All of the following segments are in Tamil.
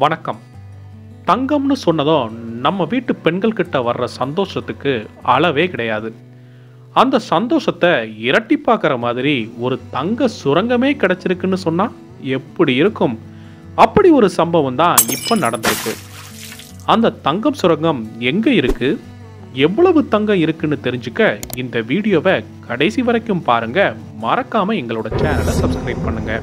வணக்கம். தங்கம்னு சொன்னதும் நம்ம வீட்டு பெண்கள் கிட்ட வர்ற சந்தோஷத்துக்கு அளவே கிடையாது. அந்த சந்தோஷத்தை இரட்டிப்பாக்குற மாதிரி ஒரு தங்க சுரங்கமே கிடைச்சிருக்குன்னு சொன்னா எப்படி இருக்கும்? அப்படி ஒரு சம்பவம் தான் இப்ப நடந்திருக்கு. அந்த தங்கம் சுரங்கம் எங்க இருக்கு, எவ்வளவு தங்கம் இருக்குன்னு தெரிஞ்சுக்க இந்த வீடியோவை கடைசி வரைக்கும் பாருங்க. மறக்காம எங்களோட சேனலை சப்ஸ்கிரைப் பண்ணுங்க.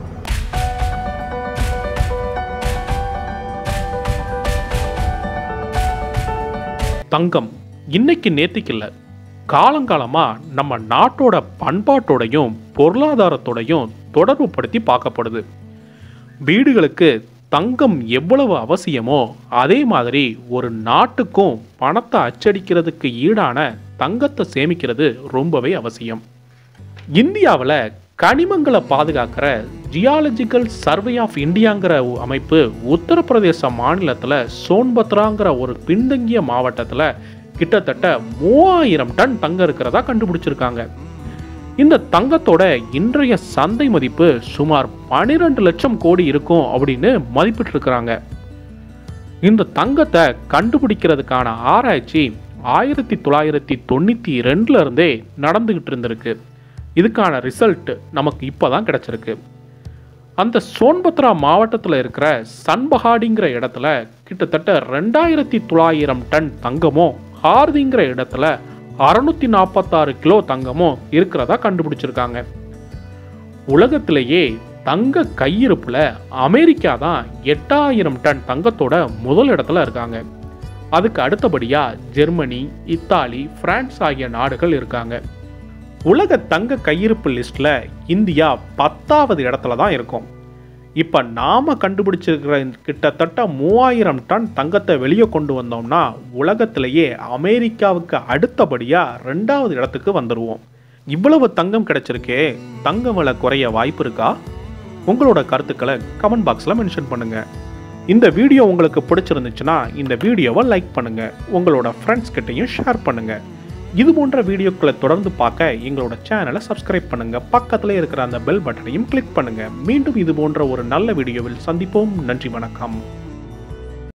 தங்கம் இன்னைக்கு நேத்திக்கு இல்லை, காலங்காலமா நம்ம நாட்டோட பண்பாட்டோடையும் பொருளாதாரத்தோடையும் தொடர்பு படுத்தி பார்க்கப்படுது. வீடுகளுக்கு தங்கம் எவ்வளவு அவசியமோ அதே மாதிரி ஒரு நாட்டுக்கும் பணத்தை அச்சடிக்கிறதுக்கு ஈடான தங்கத்தை சேமிக்கிறது ரொம்பவே அவசியம். இந்தியாவில் கனிமங்களை பாதுகாக்கிற ஜியாலஜிக்கல் சர்வே ஆஃப் இந்தியாங்கிற அமைப்பு உத்தரப்பிரதேச மாநிலத்தில் சோன்பத்ராங்கிற ஒரு பின்தங்கிய மாவட்டத்தில் கிட்டத்தட்ட 3000 டன் தங்கம் இருக்கிறதா கண்டுபிடிச்சிருக்காங்க. இந்த தங்கத்தோட இன்றைய சந்தை மதிப்பு சுமார் 12 லட்சம் கோடி இருக்கும் அப்படின்னு மதிப்பிட்டிருக்கிறாங்க. இந்த தங்கத்தை கண்டுபிடிக்கிறதுக்கான ஆராய்ச்சி 1992 இருந்தே நடந்துகிட்டு இருந்திருக்கு. இதுக்கான ரிசல்ட் நமக்கு இப்போதான் கிடைச்சிருக்கு. அந்த சோன்பத்ரா மாவட்டத்தில் இருக்கிற சன்பஹாடிங்கிற இடத்துல கிட்டத்தட்ட 2900 டன் தங்கமும் ஹார்திங்கிற இடத்துல 646 கிலோ தங்கமும் இருக்கிறதா கண்டுபிடிச்சிருக்காங்க. உலகத்திலேயே தங்க கையிருப்புல அமெரிக்கா தான் 8000 டன் தங்கத்தோட முதல் இடத்துல இருக்காங்க. அதுக்கு அடுத்தபடியா ஜெர்மனி, இத்தாலி, பிரான்ஸ் ஆகிய நாடுகள் இருக்காங்க. உலக தங்க கையிருப்பு லிஸ்ட்ல இந்தியா 10வது இடத்துல தான் இருக்கும். இப்ப நாம கண்டுபிடிச்சிருக்கிற கிட்டத்தட்ட 3000 டன் தங்கத்தை வெளியே கொண்டு வந்தோம்னா உலகத்திலேயே அமெரிக்காவுக்கு அடுத்தபடியா 2வது இடத்துக்கு வந்துடுவோம். இவ்வளவு தங்கம் கிடைச்சிருக்கே, தங்கம் விலை குறைய வாய்ப்பு இருக்கா? உங்களோட கருத்துக்களை கமெண்ட் பாக்ஸ்ல மென்ஷன் பண்ணுங்க. இந்த வீடியோ உங்களுக்கு பிடிச்சிருந்துச்சுன்னா இந்த வீடியோவை லைக் பண்ணுங்க, உங்களோட ஃப்ரெண்ட்ஸ் கிட்டையும் ஷேர் பண்ணுங்க. இது போன்ற வீடியோக்களை தொடர்ந்து பார்க்க எங்களோட சேனலை சப்ஸ்கிரைப் பண்ணுங்க. பக்கத்துல இருக்கிற அந்த பெல் பட்டனையும் கிளிக் பண்ணுங்க. மீண்டும் இது போன்ற ஒரு நல்ல வீடியோவில் சந்திப்போம். நன்றி, வணக்கம்.